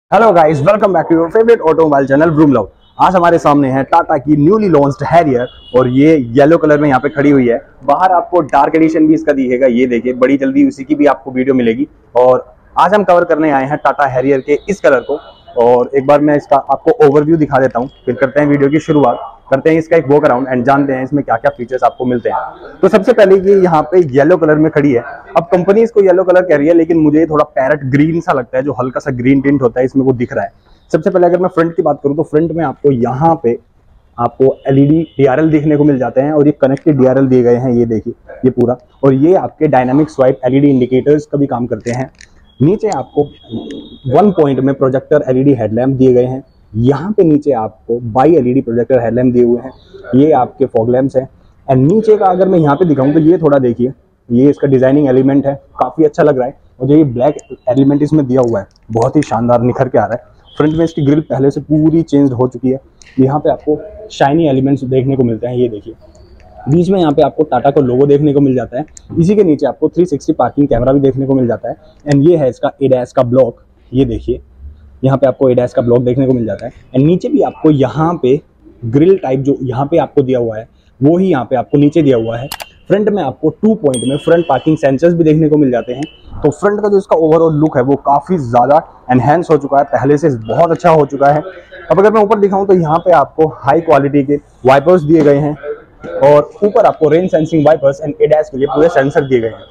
Hello guys, welcome back to your favourite automobile channel broom love. आज हमारे सामने है टाटा की न्यूली लॉन्च्ड हैरियर और ये येलो कलर में यहाँ पे खड़ी हुई है। बाहर आपको डार्क एडिशन भी इसका दिखेगा, ये देखिए बड़ी जल्दी उसी की भी आपको वीडियो मिलेगी। और आज हम कवर करने आए हैं टाटा हैरियर के इस कलर को। और एक बार मैं इसका आपको ओवरव्यू दिखा देता हूँ, फिर करते हैं वीडियो की शुरुआत, करते हैं इसका एक वॉक अराउंड एंड जानते हैं इसमें क्या क्या फीचर्स आपको मिलते हैं। तो सबसे पहले ये यहाँ पे येलो कलर में खड़ी है। अब कंपनी इसको येलो कलर कह रही है, लेकिन मुझे थोड़ा पैरेट ग्रीन सा लगता है, जो हल्का सा ग्रीन टिंट होता है इसमें वो दिख रहा है। सबसे पहले अगर मैं फ्रंट की बात करूं तो फ्रंट में आपको यहाँ पे आपको एलईडी डीआरएल देखने को मिल जाते हैं और ये कनेक्टेड डीआरएल दिए गए हैं, ये देखिए ये पूरा। और ये आपके डायनामिक स्वाइप एलईडी इंडिकेटर्स का भी काम करते हैं। नीचे आपको 1 पॉइंट में प्रोजेक्टर एलईडी हेडलैम्प दिए गए हैं। यहाँ पे नीचे आपको बाई एलईडी प्रोजेक्टर हेडलैम्प दिए हुए हैं, ये आपके फॉग लैम्प्स हैं। एंड नीचे का अगर मैं यहाँ पे दिखाऊं तो ये थोड़ा देखिए, ये इसका डिजाइनिंग एलिमेंट है, काफी अच्छा लग रहा है। और जो ये ब्लैक एलिमेंट इसमें दिया हुआ है बहुत ही शानदार निखर के आ रहा है। फ्रंट में इसकी ग्रिल पहले से पूरी चेंज हो चुकी है। यहाँ पे आपको शाइनी एलिमेंट्स देखने को मिलते हैं, ये देखिए बीच में यहाँ पे आपको टाटा का लोगो देखने को मिल जाता है। इसी के नीचे आपको 360 पार्किंग कैमरा भी देखने को मिल जाता है। एंड ये है इसका एडैस का ब्लॉक, ये देखिए यहाँ पे आपको एडैस का ब्लॉक देखने को मिल जाता है। एंड नीचे भी आपको यहाँ पे ग्रिल टाइप जो यहाँ पे आपको दिया हुआ है वो ही यहाँ पे आपको नीचे दिया हुआ है। फ्रंट में आपको 2 पॉइंट में फ्रंट पार्किंग सेंसर्स भी देखने को मिल जाते हैं। तो फ्रंट का जो इसका ओवरऑल लुक है वो काफ़ी ज़्यादा एनहेंस हो चुका है, पहले से बहुत अच्छा हो चुका है। अब अगर मैं ऊपर दिखाऊं तो यहाँ पे आपको हाई क्वालिटी के वाइपर्स दिए गए हैं और ऊपर आपको rain sensing wipers and ADAS के लिए पूरे सेंसर दिए गए हैं।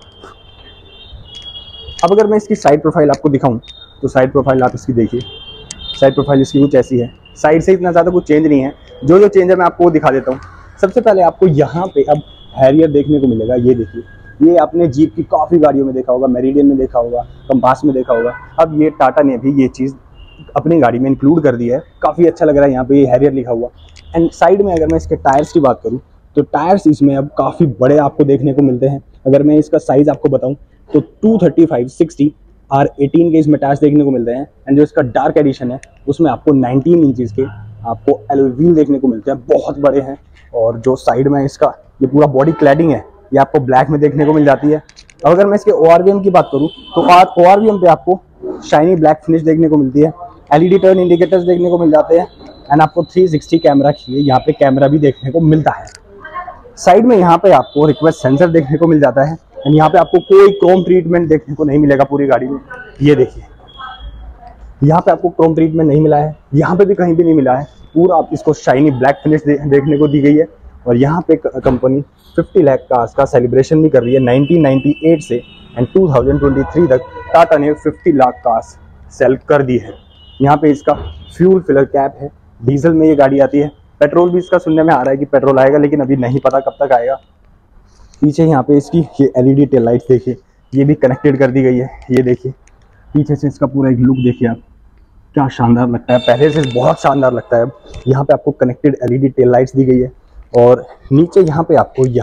अब अगर मैं इसकी साइड प्रोफाइल आपको दिखाऊं तो साइड प्रोफाइल आप इसकी देखिए, साइड प्रोफाइल इसकी कुछ ऐसी है। साइड से इतना ज़्यादा कुछ चेंज नहीं है, जो चेंज है मैं आपको वो दिखा देता हूँ। सबसे पहले आपको यहाँ पे अब हैरियर देखने को मिलेगा, ये देखिए, ये आपने जीप की काफ़ी गाड़ियों में देखा होगा, मेरिडियन में देखा होगा, कंपास में देखा होगा। अब ये टाटा ने भी ये चीज़ अपनी गाड़ी में इंक्लूड कर दी है, काफ़ी अच्छा लग रहा है यहाँ पे ये हैरियर लिखा हुआ। एंड साइड में अगर मैं इसके टायर्स की बात करूँ तो टायर्स इसमें अब काफ़ी बड़े आपको देखने को मिलते हैं। अगर मैं इसका साइज़ आपको बताऊँ तो 235/60 R18 के इसमें टायर्स देखने को मिलते हैं। एंड जो इसका डार्क एडिशन है उसमें आपको 19 इंचज़ के आपको एलॉय व्हील देखने को मिलते हैं, बहुत बड़े हैं। और जो साइड में इसका ये पूरा बॉडी क्लैडिंग है ये आपको ब्लैक में देखने को मिल जाती है। अब अगर मैं इसके ORVM की बात करूं तो ORVM पे आपको शाइनी ब्लैक फिनिश देखने को मिलती है, एलईडी टर्न इंडिकेटर्स देखने को मिल जाते हैं। एंड आपको 360 कैमरा की यहाँ पे कैमरा भी देखने को मिलता है। साइड में यहाँ पे आपको रिक्वेस्ट सेंसर देखने को मिल जाता है। एंड यहाँ पे आपको कोई क्रोम ट्रीटमेंट देखने को नहीं मिलेगा पूरी गाड़ी में, ये देखिए यहाँ पे आपको क्रोम ट्रीटमेंट नहीं मिला है, यहाँ पे भी कहीं भी नहीं मिला है। पूरा आप इसको शाइनी ब्लैक फिनिश देखने को दी गई है। और यहाँ पे कंपनी 50 लाख कार्स का सेलिब्रेशन भी कर रही है 1998 से। एंड 2023 तक टाटा ने 50 लाख कार्स सेल कर दी है। यहाँ पे इसका फ्यूल फिलर कैप है, डीजल में ये गाड़ी आती है। पेट्रोल भी इसका सुनने में आ रहा है कि पेट्रोल आएगा, लेकिन अभी नहीं पता कब तक आएगा। पीछे यहाँ पे इसकी ये एलईडी टेल लाइट्स देखिए, ये भी कनेक्टेड कर दी गई है, ये देखिए पीछे से इसका पूरा एक लुक देखिए आप, क्या शानदार लगता है, पहले से बहुत शानदार लगता है। यहाँ पे आपको कनेक्टेड एलईडी टेल लाइट्स दी गई है। और नीचे यहाँ पे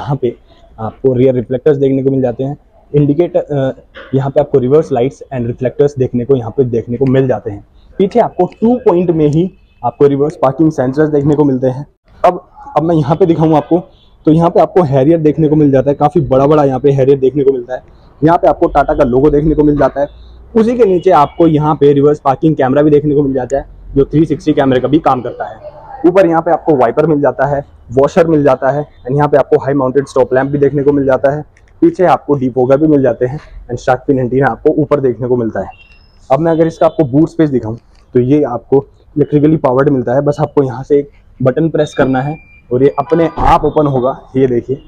आपको रियर रिफ्लेक्टर्स देखने को मिल जाते हैं, इंडिकेटर यहाँ पे आपको रिवर्स लाइट्स एंड रिफ्लेक्टर्स देखने को मिल जाते हैं। पीछे आपको 2 पॉइंट में ही आपको रिवर्स पार्किंग सेंसर्स देखने को मिलते हैं। अब मैं यहाँ पे दिखाऊँ आपको तो यहाँ पे आपको हैरियर देखने को मिल जाता है, काफ़ी बड़ा यहाँ पे हैरियर देखने को मिलता है। यहाँ पे आपको टाटा का लोगो देखने को मिल जाता है। उसी के नीचे आपको यहाँ पे रिवर्स पार्किंग कैमरा भी देखने को मिल जाता है, जो 360 कैमरे का भी काम करता है। ऊपर यहाँ पे आपको वाइपर मिल जाता है, वॉशर मिल जाता है। एंड यहाँ पे आपको हाई माउंटेड स्टॉप लैंप भी देखने को मिल जाता है। पीछे आपको डिपोगर भी मिल जाते हैं। एंड शार्क फिन एंटीना आपको ऊपर देखने को मिलता है। अब मैं अगर इसका आपको बूट स्पेस दिखाऊं तो ये आपको इलेक्ट्रिकली पावर्ड मिलता है, बस आपको यहाँ से एक बटन प्रेस करना है और ये अपने आप ओपन होगा, ये देखिए।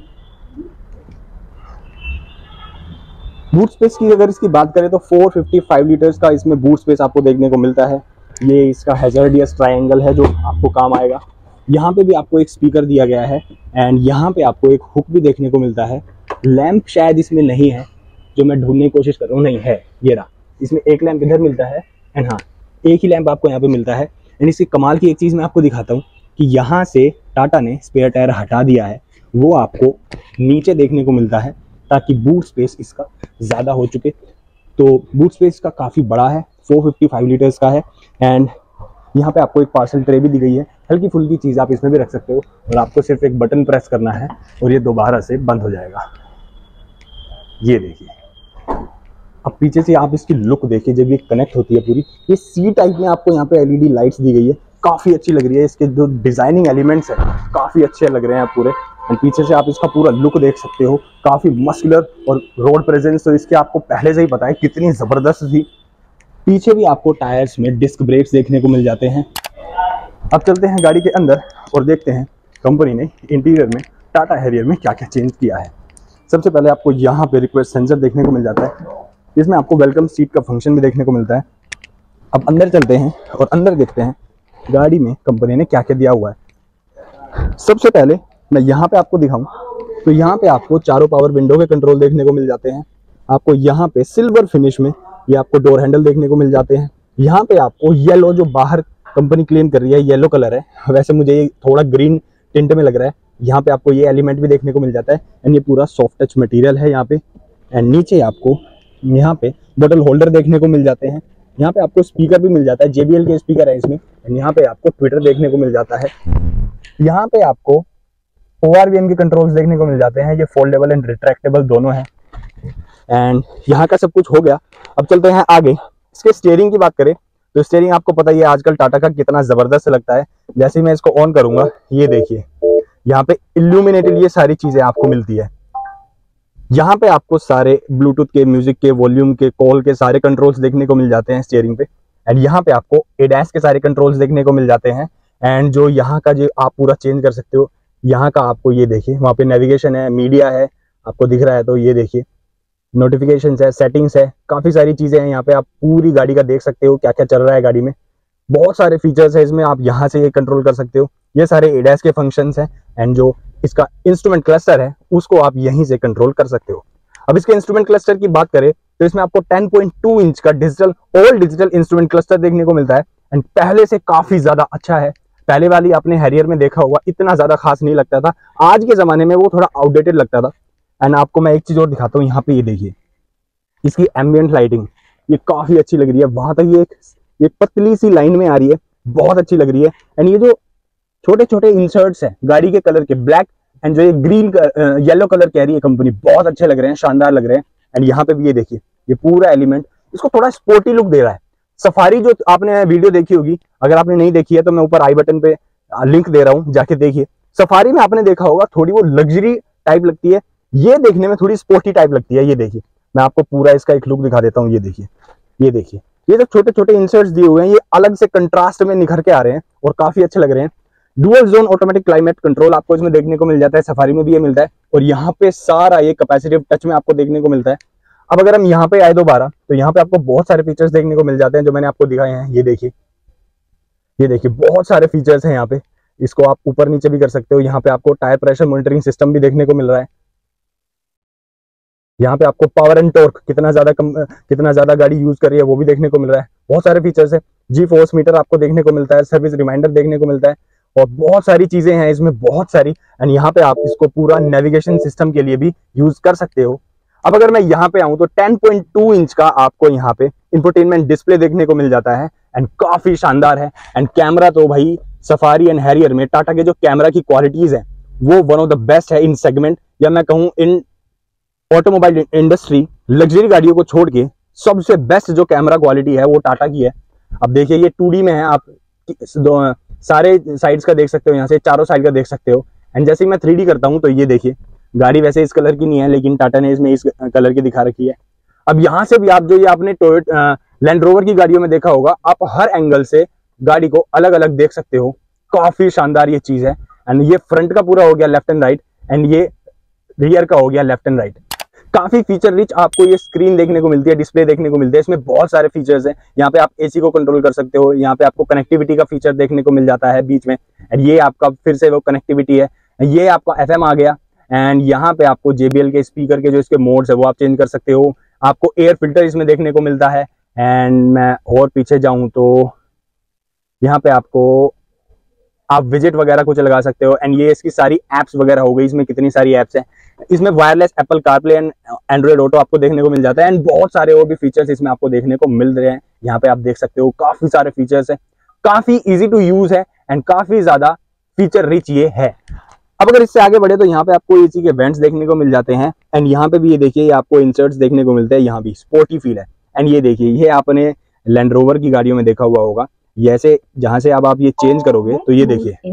बूट स्पेस की अगर इसकी बात करें तो 455 लीटर्स का इसमें बूट स्पेस आपको देखने को मिलता है। ये इसका हैजर्डियस ट्रायंगल है जो आपको काम आएगा। यहाँ पे भी आपको एक स्पीकर दिया गया है। एंड यहाँ पे आपको एक हुक भी देखने को मिलता है। लैंप शायद इसमें नहीं है, जो मैं ढूंढने की कोशिश कर रहा हूँ, नहीं है, ये रहा। इसमें एक लैंप इधर मिलता है एंड हाँ एक ही लैंप आपको यहाँ पे मिलता है। एंड इसकी कमाल की एक चीज़ मैं आपको दिखाता हूँ कि यहाँ से टाटा ने स्पेयर टायर हटा दिया है, वो आपको नीचे देखने को मिलता है ताकि बूट स्पेस इसका ज़्यादा हो चुके। तो बूट स्पेस इसका काफ़ी बड़ा है, 455 लीटर्स का है। एंड यहाँ पे आपको एक पार्सल ट्रे भी दी गई है, हल्की फुल्की चीज़ आप इसमें भी रख सकते हो। और आपको सिर्फ एक बटन प्रेस करना है और ये दोबारा से बंद हो जाएगा, ये देखिए। अब पीछे से आप इसकी लुक देखिए जब ये कनेक्ट होती है पूरी, ये सी टाइप में आपको यहाँ पे एलईडी लाइट्स दी गई है, काफ़ी अच्छी लग रही है। इसके जो डिजाइनिंग एलिमेंट्स है काफ़ी अच्छे लग रहे हैं पूरे। एंड पीछे से आप इसका पूरा लुक देख सकते हो, काफ़ी मस्कुलर, और रोड प्रेजेंस तो इसके आपको पहले से ही पता है कितनी ज़बरदस्त थी। पीछे भी आपको टायर्स में डिस्क ब्रेक्स देखने को मिल जाते हैं। अब चलते हैं गाड़ी के अंदर और देखते हैं कंपनी ने इंटीरियर में टाटा हैरियर में क्या क्या चेंज किया है। सबसे पहले आपको यहाँ पे रिक्वेस्ट सेंसर देखने को मिल जाता है, इसमें आपको वेलकम सीट का फंक्शन भी देखने को मिलता है। अब अंदर चलते हैं और अंदर देखते हैं गाड़ी में कंपनी ने क्या क्या दिया हुआ है। सबसे पहले मैं यहाँ पे आपको दिखाऊं तो यहाँ पे आपको चारों पावर विंडो के कंट्रोल देखने को मिल जाते हैं। आपको यहाँ पे सिल्वर फिनिश में ये आपको डोर हैंडल देखने को मिल जाते हैं। यहाँ पे आपको येलो, जो बाहर कंपनी क्लेम कर रही है येलो कलर है, वैसे मुझे ये थोड़ा ग्रीन टिंट में लग रहा है, यहाँ पे आपको ये एलिमेंट भी देखने को मिल जाता है। एंड ये पूरा सॉफ्ट टच मटेरियल है यहाँ पे। एंड नीचे आपको यहाँ पे बोतल होल्डर देखने को मिल जाते हैं। यहाँ पे आपको स्पीकर भी मिल जाता है, JBL के स्पीकर है इसमें। एंड यहाँ पे आपको ट्विटर देखने को मिल जाता है। यहाँ पे आपको ORVM के कंट्रोल्स देखने को मिल जाते हैं, ये फोल्डेबल एंड रिट्रैक्टेबल दोनों हैं। एंड यहाँ का सब कुछ हो गया। अब चलते हैं आगे। इसके स्टीयरिंग की बात करें तो स्टीयरिंग आपको पता ही है आजकल टाटा का कितना जबरदस्त लगता है। जैसे ही मैं इसको ऑन करूंगा, ये देखिए यहाँ पे इल्यूमिनेटेड ये सारी चीजें आपको मिलती है। यहाँ पे आपको सारे ब्लूटूथ के, म्यूजिक के, वॉल्यूम के, कॉल के सारे कंट्रोल्स देखने को मिल जाते हैं स्टीयरिंग पे। एंड यहाँ पे आपको ADAS के सारे कंट्रोल्स देखने को मिल जाते हैं। एंड जो यहाँ का जो आप पूरा चेंज कर सकते हो, यहाँ का आपको ये देखिए, वहाँ पे नेविगेशन है, मीडिया है, आपको दिख रहा है तो ये देखिए, नोटिफिकेशंस है, सेटिंग्स है, काफ़ी सारी चीज़ें हैं यहाँ पे। आप पूरी गाड़ी का देख सकते हो क्या क्या चल रहा है गाड़ी में। बहुत सारे फीचर्स है इसमें, आप यहाँ से ये कंट्रोल कर सकते हो। ये सारे ADAS के फंक्शंस हैं। एंड जो इसका इंस्ट्रूमेंट क्लस्टर है उसको आप यहीं से कंट्रोल कर सकते हो। अब इसके इंस्ट्रूमेंट क्लस्टर की बात करें तो इसमें आपको 10.2 इंच का digital, all digital instrument cluster देखने को मिलता है। एंड पहले से काफ़ी ज़्यादा अच्छा है। पहले वाली आपने हैरियर में देखा होगा, इतना ज़्यादा खास नहीं लगता था, आज के ज़माने में वो थोड़ा आउटडेटेड लगता था। एंड आपको मैं एक चीज़ और दिखाता हूँ, यहाँ पे ये देखिए इसकी एम्बियंट लाइटिंग, ये काफ़ी अच्छी लग रही है। वहाँ तक ये एक पतली सी लाइन में आ रही है, बहुत अच्छी लग रही है। एंड ये जो छोटे छोटे इंसर्ट्स हैं गाड़ी के कलर के, ब्लैक एंड जो ये ग्रीन येलो कलर कह रही है कंपनी, बहुत अच्छे लग रहे हैं, शानदार लग रहे हैं। एंड यहाँ पे भी ये देखिए, ये पूरा एलिमेंट इसको थोड़ा स्पोर्टी लुक दे रहा है। सफारी जो आपने वीडियो देखी होगी, अगर आपने नहीं देखी है तो मैं ऊपर आई बटन पे लिंक दे रहा हूँ, जाके देखिए। सफारी में आपने देखा होगा थोड़ी वो लग्जरी टाइप लगती है, ये देखने में थोड़ी स्पोर्टी टाइप लगती है। ये देखिए, मैं आपको पूरा इसका एक लुक दिखा देता हूँ। ये देखिए, ये देखिए, ये जो छोटे छोटे इंसर्ट्स दिए हुए हैं, ये अलग से कंट्रास्ट में निखर के आ रहे हैं और काफी अच्छे लग रहे हैं। Dual zone automatic climate control आपको इसमें देखने को मिल जाता है, सफारी में भी ये मिलता है। और यहाँ पे सारा ये कैपेसिटिव टच में आपको देखने को मिलता है। अब अगर हम यहाँ पे आए दोबारा तो यहाँ पे आपको बहुत सारे फीचर्स देखने को मिल जाते हैं जो मैंने आपको दिखाए हैं। ये देखिए, ये देखिए, बहुत सारे फीचर्स हैं यहाँ पे। इसको आप ऊपर नीचे भी कर सकते हो। यहाँ पे आपको टायर प्रेशर मॉनिटरिंग सिस्टम भी देखने को मिल रहा है। यहाँ पे आपको पावर एंड टॉर्क कितना ज्यादा गाड़ी यूज कर रही है वो भी देखने को मिल रहा है। बहुत सारे फीचर्स है। G-फोर्स मीटर आपको देखने को मिलता है, सर्विस रिमाइंडर देखने को मिलता है, और बहुत सारी चीजें हैं इसमें, बहुत सारी। एंड यहाँ पे आप इसको पूरा नेविगेशन सिस्टम के लिए भी यूज कर सकते हो। अब अगर मैं यहाँ पे आऊं तो 10.2 इंच का आपको यहाँ पे इंफोटेनमेंट डिस्प्ले देखने को मिल जाता है। एंड काफी शानदार है। एंड कैमरा तो भाई सफारी एंड हैरियर में टाटा के जो कैमरा की क्वालिटीज है वो वन ऑफ द बेस्ट है इन सेगमेंट, या मैं कहूँ इन ऑटोमोबाइल इंडस्ट्री, लग्जरी गाड़ियों को छोड़ के सबसे बेस्ट जो कैमरा क्वालिटी है वो टाटा की है। अब देखिए, ये 2D में है, आप सारे साइड्स का देख सकते हो, यहाँ से चारों साइड का देख सकते हो। एंड जैसे ही मैं 3D करता हूँ तो ये देखिए, गाड़ी वैसे इस कलर की नहीं है लेकिन टाटा ने इसमें इस कलर की दिखा रखी है। अब यहाँ से भी आप जो ये आपने लैंड रोवर की गाड़ियों में देखा होगा, आप हर एंगल से गाड़ी को अलग अलग देख सकते हो। काफी शानदार ये चीज है। एंड ये फ्रंट का पूरा हो गया लेफ्ट एंड राइट, एंड ये रियर का हो गया लेफ्ट एंड राइट। काफी फीचर रिच आपको ये स्क्रीन देखने को मिलती है, डिस्प्ले देखने को मिलती है। इसमें बहुत सारे फीचर्स हैं। यहाँ पे आप AC को कंट्रोल कर सकते हो, यहाँ पे आपको कनेक्टिविटी का फीचर देखने को मिल जाता है बीच में। एंड ये आपका फिर से वो कनेक्टिविटी है। ये आपका FM आ गया। एंड यहाँ पे आपको JBL के स्पीकर के जो इसके मोड्स है वो आप चेंज कर सकते हो। आपको एयर फिल्टर इसमें देखने को मिलता है। एंड मैं और पीछे जाऊं तो यहाँ पे आपको आप विजिट वगैरह कुछ लगा सकते हो। एंड ये इसकी सारी एप्स वगैरह हो गई, इसमें कितनी सारी एप्स हैं। इसमें wireless Apple CarPlay and Android auto आपको देखने को मिल जाता है। एंड बहुत सारे और भी फीचर्स इसमें आपको देखने को मिल रहे हैं। यहाँ पे आप देख सकते हो काफी सारे फीचर्स हैं, काफी इजी टू यूज है एंड काफी ज्यादा फीचर रिच ये है। अब अगर इससे आगे बढ़े तो यहाँ पे आपको एसी के वेंट्स देखने को मिल जाते हैं एंड यहाँ पे भी ये देखिए आपको इंसर्ट्स देखने को मिलते हैं, यहाँ भी स्पोर्टी फील है। एंड ये देखिए ये आपने लैंड रोवर की गाड़ियों में देखा हुआ होगा, ये ऐसे जहां से अब आप ये चेंज करोगे तो ये देखिए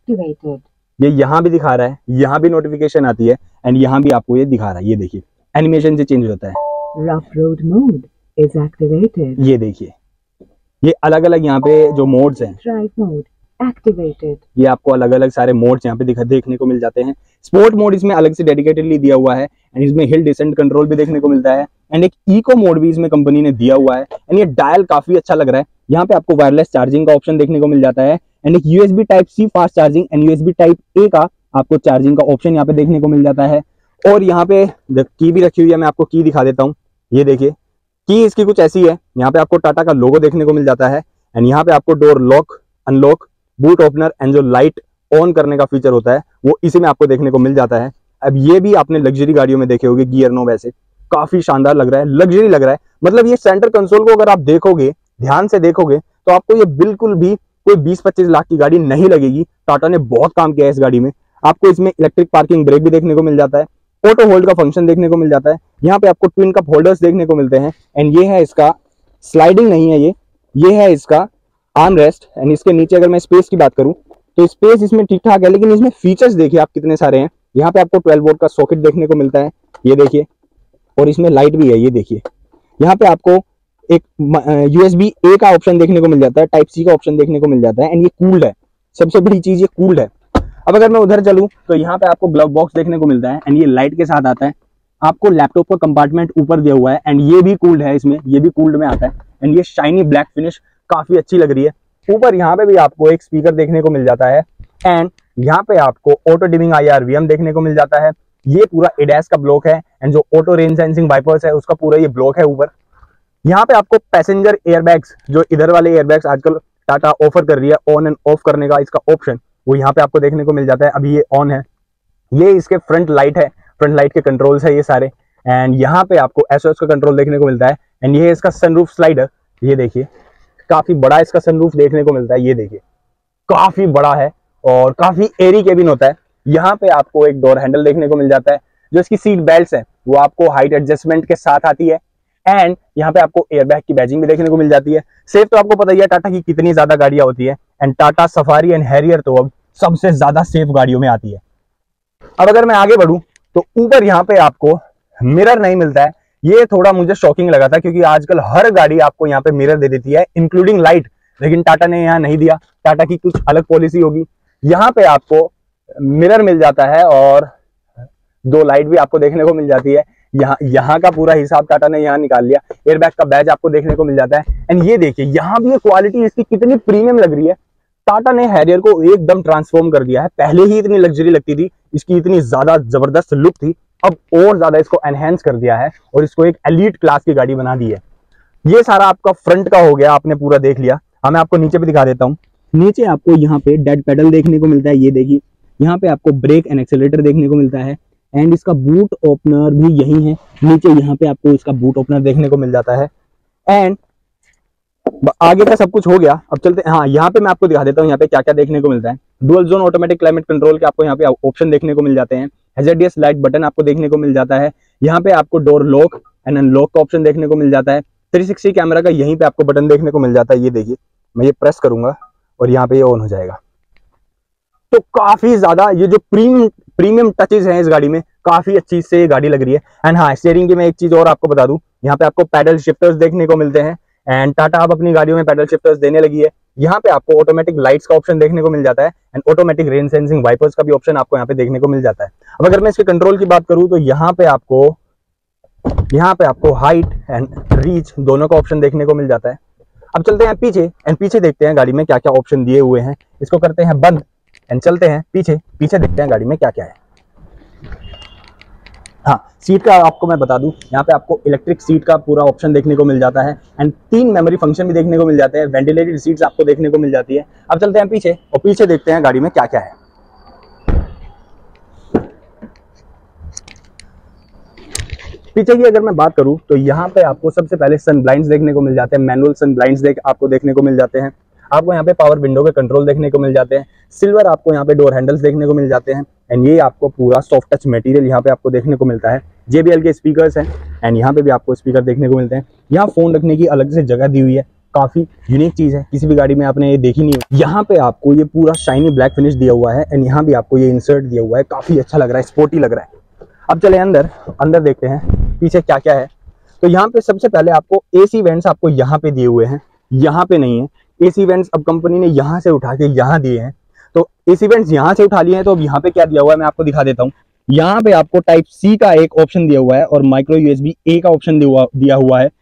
ये यहाँ भी दिखा रहा है, यहाँ भी नोटिफिकेशन आती है एंड यहाँ भी आपको ये दिखा रहा है, ये देखिए एनिमेशन से चेंज होता है। Rough road mode is activated, ये देखिए ये अलग अलग यहाँ पे जो मोड्स हैं, ड्राइव मोड एक्टिवेटेड, ये आपको अलग अलग सारे मोड्स यहाँ पे देखने को मिल जाते हैं। स्पोर्ट मोड इसमें अलग से डेडिकेटेडली दिया हुआ है एंड इसमें हिल डिसेंट कंट्रोल भी देखने को मिलता है एंड एक इको मोड भी इसमें कंपनी ने दिया हुआ है एंड ये डायल काफी अच्छा लग रहा है। यहाँ पे आपको वायरलेस चार्जिंग का ऑप्शन देखने को मिल जाता है एंड एक USB type C fast charging and USB type A का आपको चार्जिंग का ऑप्शन यहाँ पे देखने को मिल जाता है। और यहाँ पे की भी रखी हुई है, मैं आपको की दिखा देता हूँ। ये देखिए की इसकी कुछ ऐसी है, यहाँ पे आपको टाटा का लोगो देखने को मिल जाता है एंड यहाँ पे आपको door lock, unlock, boot opener and जो लाइट ऑन करने का फीचर होता है वो इसी में आपको देखने को मिल जाता है। अब ये भी आपने लग्जरी गाड़ियों में देखे होंगे, गियर नॉब ऐसे काफी शानदार लग रहा है, लग्जरी लग रहा है। मतलब ये सेंटर कंसोल को अगर आप देखोगे, ध्यान से देखोगे तो आपको ये बिल्कुल भी कोई 20-25 लाख की गाड़ी नहीं लगेगी। टाटा ने बहुत काम किया है इस गाड़ी में। आपको इसमें इलेक्ट्रिक पार्किंग ब्रेक भी देखने को मिल जाता है, ऑटो होल्ड का फंक्शन देखने को मिल जाता है, यहाँ पे आपको ट्विन कप होल्डर्स देखने को मिलते हैं एंड ये है इसका स्लाइडिंग नहीं है, ये है इसका आर्म रेस्ट एंड इसके नीचे अगर मैं स्पेस की बात करूं तो स्पेस इसमें ठीक ठाक है, लेकिन इसमें फीचर्स देखिए आप कितने सारे हैं। यहाँ पे आपको 12 वोल्ट का सॉकेट देखने को मिलता है, ये देखिए, और इसमें लाइट भी है, ये देखिए। यहाँ पे आपको एक USB A का ऑप्शन देखने को मिल जाता है, टाइप C का ऑप्शन देखने को मिल जाता है एंड ये कूल्ड है, सबसे बड़ी चीज ये कूल्ड है। अब अगर मैं उधर चलूं तो यहाँ पे आपको ग्लव बॉक्स देखने को मिलता है एंड ये लाइट के साथ आता है। आपको लैपटॉप का कंपार्टमेंट ऊपर दिया हुआ है एंड ये भी कूल्ड है, इसमें ये भी कूल्ड में आता है एंड ये शाइनी ब्लैक फिनिश काफी अच्छी लग रही है। ऊपर यहाँ पे भी आपको एक स्पीकर देखने को मिल जाता है एंड यहाँ पे आपको ऑटो डिमिंग IRVM देखने को मिल जाता है। ये पूरा ADAS का ब्लॉक है एंड जो ऑटो रेंज सेंसिंग वाइपर्स है उसका पूरा ये ब्लॉक है ऊपर। यहाँ पे आपको पैसेंजर एयरबैग्स, जो इधर वाले एयरबैग्स आजकल टाटा ऑफर कर रही है ऑन एंड ऑफ करने का इसका ऑप्शन, वो यहाँ पे आपको देखने को मिल जाता है। अभी ये ऑन है, ये इसके फ्रंट लाइट है, फ्रंट लाइट के कंट्रोल्स है ये सारे एंड यहाँ पे आपको SOS का कंट्रोल देखने को मिलता है एंड ये इसका सनरूफ स्लाइडर, ये देखिए काफी बड़ा इसका सनरूफ देखने को मिलता है, ये देखिए काफी बड़ा है और काफी एरी केबिन होता है। यहाँ पे आपको एक डोर हैंडल देखने को मिल जाता है, जो इसकी सीट बेल्ट्स है वो आपको हाइट एडजस्टमेंट के साथ आती है एंड यहाँ पे आपको एयरबैग की बैजिंग भी देखने को मिल जाती है। सेफ तो आपको पता ही है टाटा की कितनी ज्यादा गाड़ियां होती है and Tata Safari and Harrier तो अब सबसे ज्यादा सेफ गाड़ियों में आती है। अब अगर मैं आगे बढ़ूं तो ऊपर यहाँ पे आपको मिरर नहीं मिलता है, ये थोड़ा मुझे शॉकिंग लगा था क्योंकि आजकल हर गाड़ी आपको यहाँ पे मिरर दे देती है इंक्लूडिंग लाइट, लेकिन टाटा ने यहाँ नहीं दिया। टाटा की कुछ अलग पॉलिसी होगी। यहाँ पे आपको मिरर मिल जाता है और 2 लाइट भी आपको देखने को मिल जाती है। यहाँ का पूरा हिसाब टाटा ने यहाँ निकाल लिया। एयरबैग का बैज आपको देखने को मिल जाता है एंड ये देखिए यहाँ भी क्वालिटी इसकी कितनी प्रीमियम लग रही है। टाटा ने हैरियर को एकदम ट्रांसफॉर्म कर दिया है। पहले ही इतनी लग्जरी लगती थी, इसकी इतनी ज्यादा जबरदस्त लुक थी, अब और ज्यादा इसको एनहेंस कर दिया है और इसको एक एलीट क्लास की गाड़ी बना दी है। ये सारा आपका फ्रंट का हो गया, आपने पूरा देख लिया। मैं आपको नीचे भी दिखा देता हूँ। नीचे आपको यहाँ पे डेड पेडल देखने को मिलता है, ये देखिए। यहाँ पे आपको ब्रेक एंड एक्सेलेरेटर देखने को मिलता है एंड इसका बूट ओपनर भी यही है। नीचे यहाँ पे आपको इसका बूट ओपनर देखने को मिल जाता है एंड आगे का सब कुछ हो गया। अब चलते हैं, हाँ यहाँ पे मैं आपको दिखा देता हूँ यहाँ पे क्या क्या देखने को मिलता है। Dual zone automatic climate control के आपको यहाँ पे ऑप्शन देखने को मिल जाते हैं। HZDS लाइट बटन आपको देखने को मिल जाता है। यहाँ पे आपको डोर लॉक एंड अनलॉक का ऑप्शन देखने को मिल जाता है। 360 कैमरा का यहीं पे आपको बटन देखने को मिल जाता है, ये देखिए। मैं ये प्रेस करूंगा और यहाँ पे ये ऑन हो जाएगा। तो काफी ज्यादा ये जो प्रीमियम टचेज हैं इस गाड़ी में, काफी अच्छी से ये गाड़ी लग रही है। एंड हाँ, स्टीयरिंग की मैं एक चीज और आपको बता दूं, यहाँ पे आपको पैडल शिफ्टर्स देखने को मिलते हैं एंड टाटा अब अपनी गाड़ियों में पैडल शिफ्टर्स देने लगी है। यहाँ पे आपको ऑटोमेटिक लाइट्स का ऑप्शन देखने को मिल जाता है and automatic rain sensing wipers का भी ऑप्शन आपको यहाँ पे देखने को मिल जाता है। अब अगर मैं इसके कंट्रोल की बात करूं तो यहाँ पे आपको हाइट एंड रीच दोनों का ऑप्शन देखने को मिल जाता है। अब चलते हैं पीछे एंड पीछे देखते हैं गाड़ी में क्या क्या ऑप्शन दिए हुए हैं। इसको करते हैं बंद एंड चलते हैं पीछे देखते हैं गाड़ी में क्या क्या है। हाँ, सीट का आपको मैं बता दूं, यहाँ पे आपको इलेक्ट्रिक सीट का पूरा ऑप्शन देखने को मिल जाता है एंड 3 मेमोरी फंक्शन भी देखने को मिल जाते हैं। वेंटिलेटेड सीट्स आपको देखने को मिल जाती है। अब चलते हैं पीछे और पीछे देखते हैं गाड़ी में क्या क्या है। पीछे की अगर मैं बात करूं तो यहाँ पे आपको सबसे पहले सन ब्लाइंड्स देखने को मिल जाते हैं। मैनुअल सन ब्लाइंड्स आपको देखने को मिल जाते हैं। आपको यहाँ पे पावर विंडो के कंट्रोल देखने को मिल जाते हैं। सिल्वर आपको यहाँ पे डोर हैंडल्स देखने को मिल जाते हैं एंड ये आपको पूरा सॉफ्ट टच मटेरियल यहाँ पे आपको देखने को मिलता है। JBL के स्पीकर्स हैं एंड यहाँ पे भी आपको स्पीकर देखने को मिलते हैं। यहाँ फोन रखने की अलग से जगह दी हुई है, काफी यूनिक चीज है, किसी भी गाड़ी में आपने ये देखी नहीं हो। यहाँ पे आपको ये पूरा शाइनी ब्लैक फिनिश दिया हुआ है एंड यहाँ भी आपको ये इंसर्ट दिया हुआ है, काफी अच्छा लग रहा है, स्पोर्टी लग रहा है। अब चले अंदर देखते हैं पीछे क्या क्या है। तो यहाँ पे सबसे पहले आपको AC वेंट्स आपको यहाँ पे दिए हुए हैं, यहाँ पे नहीं है। AC वेंट्स अब कंपनी ने यहाँ से उठा के यहाँ दिए हैं, तो AC वेंट्स यहाँ से उठा लिए हैं। तो अब यहाँ पे क्या दिया हुआ है मैं आपको दिखा देता हूँ। यहाँ पे आपको टाइप C का एक ऑप्शन दिया हुआ है और माइक्रो USB A का ऑप्शन दिया हुआ है।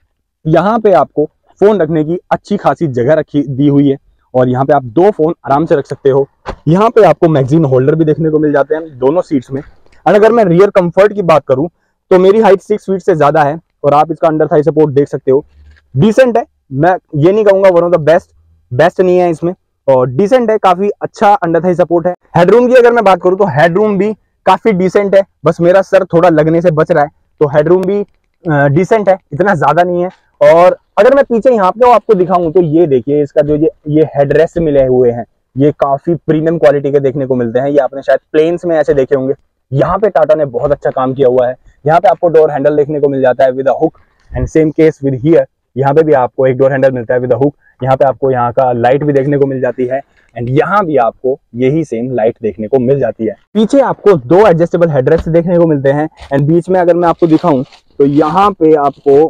यहाँ पे आपको फोन रखने की अच्छी खासी जगह दी हुई है और यहाँ पे आप 2 फोन आराम से रख सकते हो। यहाँ पे आपको मैगजीन होल्डर भी देखने को मिल जाते हैं दोनों सीट्स में। और अगर मैं रियर कंफर्ट की बात करूँ तो मेरी हाइट 6 फीट से ज्यादा है और आप इसका अंडर थाई सपोर्ट देख सकते हो, डिसेंट है। मैं ये नहीं कहूंगा वन ऑफ द बेस्ट नहीं है इसमें, और डिसेंट है, काफी अच्छा अंडर थाई सपोर्ट है। हेडरूम की अगर मैं बात करूं तो हेडरूम भी काफी डिसेंट है, बस मेरा सर थोड़ा लगने से बच रहा है, तो हेडरूम भी डिसेंट है, इतना ज्यादा नहीं है। और अगर मैं पीछे यहाँ पे आपको दिखाऊं तो ये देखिए इसका जो ये हेडरेस्ट मिले हुए हैं, ये काफी प्रीमियम क्वालिटी के देखने को मिलते हैं। ये आपने शायद प्लेन्स में ऐसे देखे होंगे। यहाँ पे टाटा ने बहुत अच्छा काम किया हुआ है। यहाँ पे आपको डोर हैंडल देखने को मिल जाता है with a hook and same case with here, यहाँ पे भी आपको एक डोर हैंडल मिलता है विद अ हुक। यहाँ पे आपको यहाँ का लाइट भी देखने को मिल जाती है एंड यहाँ भी आपको यही सेम लाइट देखने को मिल जाती है। पीछे आपको 2 एडजस्टेबल हेडरेस्ट देखने को मिलते हैं एंड बीच में अगर मैं आपको दिखाऊं तो यहाँ पे आपको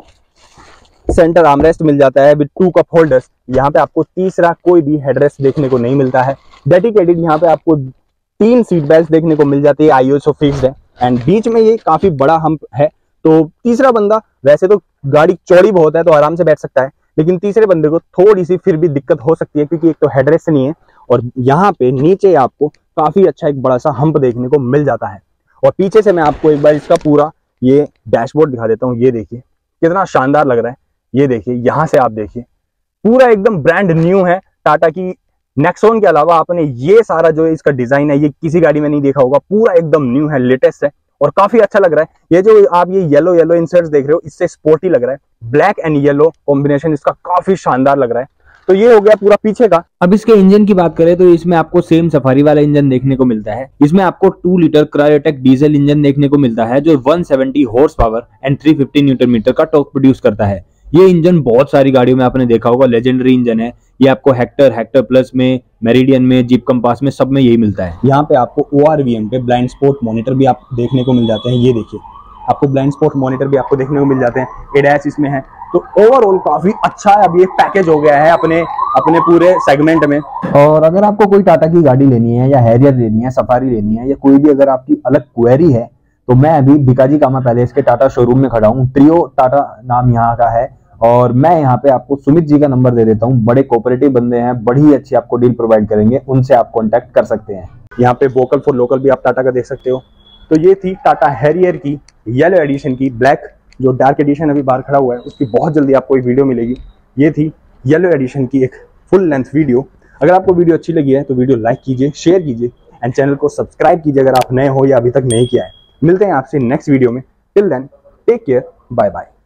सेंटर आर्मरेस्ट मिल जाता है विद 2 कप होल्डर्स। यहाँ पे आपको तीसरा कोई भी हेडरेस्ट देखने को नहीं मिलता है। डेडिकेटेड यहाँ पे आपको 3 सीट बेल्ट देखने को मिल जाती है, ISO फिक्स्ड है एंड बीच में ये काफी बड़ा हम्प है, तो तीसरा बंदा, वैसे तो गाड़ी चौड़ी बहुत है तो आराम से बैठ सकता है, लेकिन तीसरे बंदे को थोड़ी सी फिर भी दिक्कत हो सकती है क्योंकि एक तो हेडरेस्ट नहीं है और यहाँ पे नीचे आपको काफी अच्छा एक बड़ा सा हम्प देखने को मिल जाता है। और पीछे से मैं आपको एक बार इसका पूरा ये डैशबोर्ड दिखा देता हूँ। ये देखिए कितना शानदार लग रहा है, ये देखिए, यहाँ से आप देखिए पूरा एकदम ब्रांड न्यू है। टाटा की नेक्सॉन के अलावा आपने ये सारा जो इसका डिजाइन है ये किसी गाड़ी में नहीं देखा होगा, पूरा एकदम न्यू है, लेटेस्ट है और काफी अच्छा लग रहा है। ये जो आप ये येलो इंसर्ट्स देख रहे हो इससे स्पोर्टी लग रहा है, ब्लैक एंड येलो कॉम्बिनेशन इसका काफी शानदार लग रहा है। तो ये हो गया पूरा पीछे का। अब इसके इंजन की बात करें तो इसमें आपको सेम सफारी वाला इंजन देखने को मिलता है। इसमें आपको 2 लीटर क्रायोटेक डीजल इंजन देखने को मिलता है जो 170 horse power and 350 newton metre का टॉर्क प्रोड्यूस करता है। ये इंजन बहुत सारी गाड़ियों में आपने देखा होगा, लेजेंडरी इंजन है। ये आपको हेक्टर प्लस में, मेरिडियन में, जीप कंपास में, सब में यही मिलता है। यहाँ पे आपको ORVM पे ब्लाइंड स्पॉट मॉनिटर भी आप देखने को मिल जाते हैं। ये देखिए आपको ब्लाइंड स्पॉट मॉनिटर भी आपको देखने को मिल जाते हैं, ADAS इसमें है। तो ओवरऑल काफी अच्छा है, अब ये पैकेज हो गया है अपने पूरे सेगमेंट में। और अगर आपको कोई टाटा की गाड़ी लेनी है या हैरियर लेनी है, सफारी लेनी है या कोई भी अगर आपकी अलग क्वेरी है तो मैं अभी भिकाजी कामा पैलेस के टाटा शोरूम में खड़ा हूँ। ट्रियो टाटा नाम यहाँ का है और मैं यहाँ पे आपको सुमित जी का नंबर दे देता हूँ। बड़े कोऑपरेटिव बंदे हैं, बड़ी अच्छी आपको डील प्रोवाइड करेंगे, उनसे आप कॉन्टैक्ट कर सकते हैं। यहाँ पे वोकल फॉर लोकल भी आप टाटा का देख सकते हो। तो ये थी टाटा हैरियर की येलो एडिशन की ब्लैक, जो डार्क एडिशन अभी बाहर खड़ा हुआ है उसकी बहुत जल्दी आपको एक वीडियो मिलेगी। ये थी येलो एडिशन की एक फुल लेंथ वीडियो। अगर आपको वीडियो अच्छी लगी है तो वीडियो लाइक कीजिए, शेयर कीजिए एंड चैनल को सब्सक्राइब कीजिए अगर आप नए हो या अभी तक नहीं किया है। मिलते हैं आपसे नेक्स्ट वीडियो में। Till then take care, bye bye.